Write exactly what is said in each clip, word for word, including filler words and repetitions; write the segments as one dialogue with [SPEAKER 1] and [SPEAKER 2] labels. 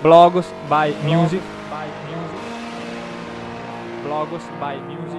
[SPEAKER 1] Blogos by Music. Blogos by Music.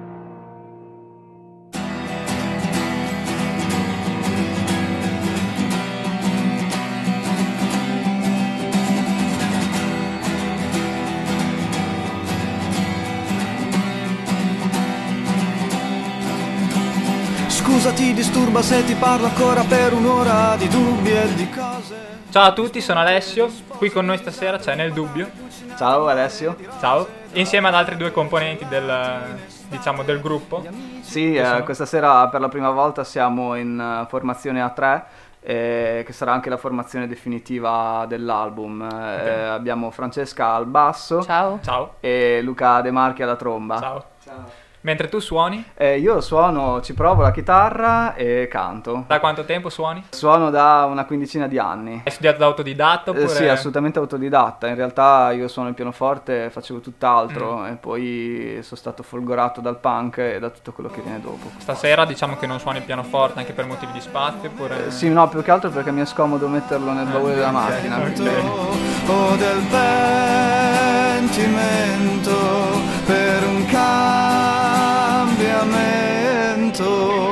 [SPEAKER 2] Scusa, ti disturba se ti parlo ancora per un'ora di dubbi e di cose.
[SPEAKER 1] Ciao a tutti, sono Alessio, qui con noi stasera c'è Nel Dubbio.
[SPEAKER 3] Ciao Alessio.
[SPEAKER 1] Ciao. Insieme ad altri due componenti del, diciamo, del gruppo.
[SPEAKER 3] Sì, eh, questa sera per la prima volta siamo in uh, formazione a tre, eh, che sarà anche la formazione definitiva dell'album. Okay. Eh, abbiamo Francesca al basso.
[SPEAKER 4] Ciao.
[SPEAKER 1] Ciao.
[SPEAKER 3] E Luca De Marchi alla tromba.
[SPEAKER 1] Ciao. Ciao. Mentre tu suoni?
[SPEAKER 3] Eh, io suono, ci provo la chitarra e canto.
[SPEAKER 1] Da quanto tempo suoni?
[SPEAKER 3] Suono da una quindicina di anni.
[SPEAKER 1] Hai studiato da autodidatta oppure?
[SPEAKER 3] Eh, sì, assolutamente autodidatta. In realtà io suono il pianoforte, facevo tutt'altro mm. e poi sono stato folgorato dal punk e da tutto quello che viene dopo.
[SPEAKER 1] Stasera diciamo che non suoni il pianoforte anche per motivi di spazio oppure?
[SPEAKER 3] Eh, sì, no, più che altro perché mi è scomodo metterlo nel baule eh, della okay, macchina.
[SPEAKER 2] Okay. O del pentimento per un cambiamento.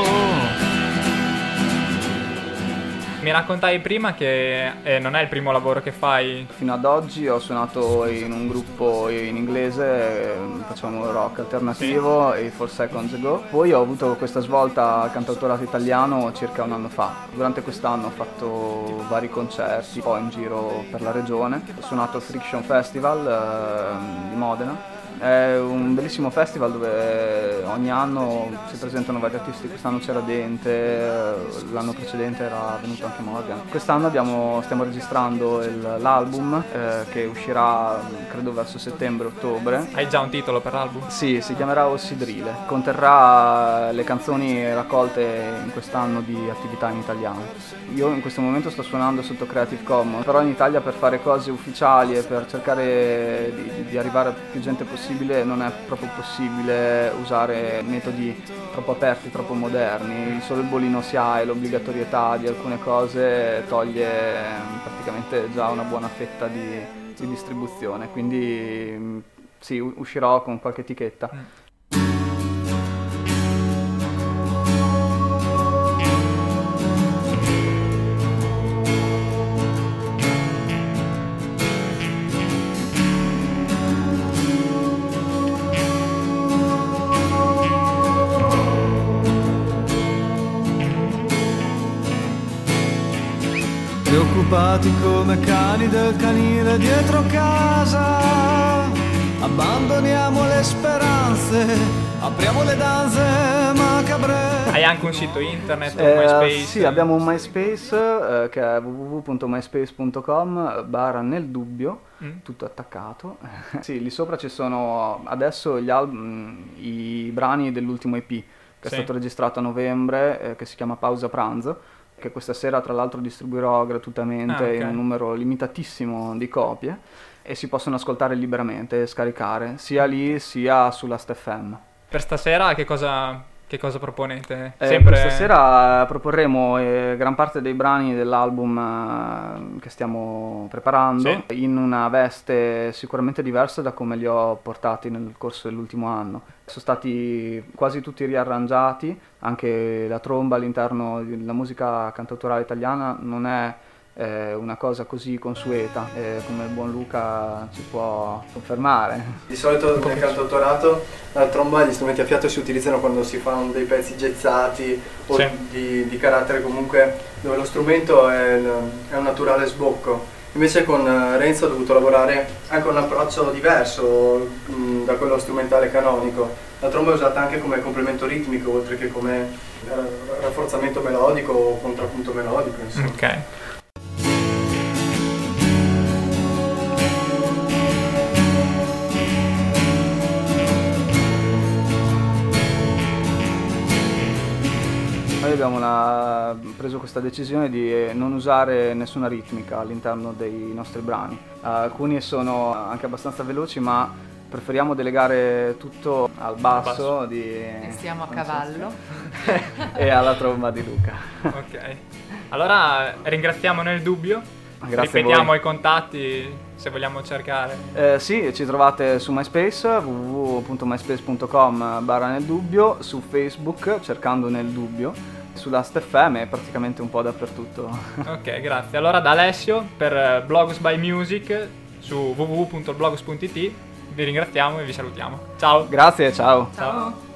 [SPEAKER 1] Mi raccontavi prima che eh, non è il primo lavoro che fai.
[SPEAKER 3] Fino ad oggi ho suonato in un gruppo in inglese, facciamo rock alternativo, sì. E Four Seconds Ago. Poi ho avuto questa svolta al cantautorato italiano circa un anno fa. Durante quest'anno ho fatto vari concerti, poi in giro per la regione. Ho suonato al Friction Festival eh, di Modena. È un bellissimo festival dove ogni anno si presentano vari artisti. Quest'anno c'era Dente, l'anno precedente era venuto anche Morgan. Quest'anno abbiamo, stiamo registrando il, l'album eh, che uscirà credo verso settembre-ottobre.
[SPEAKER 1] Hai già un titolo per l'album?
[SPEAKER 3] Sì, si chiamerà Ossidrile. Conterrà le canzoni raccolte in quest'anno di attività in italiano. Io in questo momento sto suonando sotto Creative Commons, però in Italia per fare cose ufficiali e per cercare di, di arrivare a più gente possibile non è proprio possibile usare metodi troppo aperti, troppo moderni. Solo il bolino S I A E, l'obbligatorietà di alcune cose toglie praticamente già una buona fetta di, di distribuzione, quindi sì, uscirò con qualche etichetta. Mm.
[SPEAKER 2] Preoccupati come cani del canile dietro casa, abbandoniamo le speranze, apriamo le danze macabre.
[SPEAKER 1] Hai anche un sito internet, un
[SPEAKER 3] eh,
[SPEAKER 1] MySpace?
[SPEAKER 3] Sì, abbiamo un MySpace eh, che è w w w punto myspace punto com barra Nel Dubbio, mm. tutto attaccato. Sì, lì sopra ci sono adesso gli album, i brani dell'ultimo E P che sì. è stato registrato a novembre, eh, che si chiama Pausa Pranzo, che questa sera tra l'altro distribuirò gratuitamente ah, okay. in un numero limitatissimo di copie e si possono ascoltare liberamente e scaricare sia lì sia su Last F M.
[SPEAKER 1] Per stasera che cosa, che cosa proponete?
[SPEAKER 3] Eh,
[SPEAKER 1] Sempre...
[SPEAKER 3] Questa sera proporremo eh, gran parte dei brani dell'album eh, che stiamo preparando sì. in una veste sicuramente diversa da come li ho portati nel corso dell'ultimo anno. Sono stati quasi tutti riarrangiati, anche la tromba all'interno della musica cantautorale italiana non è eh, una cosa così consueta, eh, come il buon Luca ci può confermare.
[SPEAKER 5] Di solito nel cantautorato la tromba e gli strumenti a fiato si utilizzano quando si fanno dei pezzi jazzati o sì. di, di carattere comunque dove lo strumento è, è un naturale sbocco. Invece con Renzo ho dovuto lavorare anche con un approccio diverso mh, da quello strumentale canonico. La tromba è usata anche come complemento ritmico, oltre che come rafforzamento melodico o contrappunto melodico, insomma.
[SPEAKER 1] Ok.
[SPEAKER 3] Noi abbiamo una, preso questa decisione di non usare nessuna ritmica all'interno dei nostri brani. Alcuni sono anche abbastanza veloci, ma preferiamo delegare tutto al basso, basso. Di...
[SPEAKER 4] E stiamo a cavallo.
[SPEAKER 3] e alla tromba di Luca.
[SPEAKER 1] Ok. Allora ringraziamo Nel Dubbio
[SPEAKER 3] Grazie
[SPEAKER 1] Ripetiamo
[SPEAKER 3] a voi.
[SPEAKER 1] i contatti se vogliamo cercare.
[SPEAKER 3] Eh, sì, ci trovate su MySpace, w w w punto myspace punto com barra nel dubbio, su Facebook cercando Nel Dubbio, su Last F M e praticamente un po' dappertutto.
[SPEAKER 1] Ok, grazie. Allora da Alessio per Blogs by Music su w w w punto blogs punto i t vi ringraziamo e vi salutiamo. Ciao.
[SPEAKER 3] Grazie, ciao.
[SPEAKER 1] Ciao.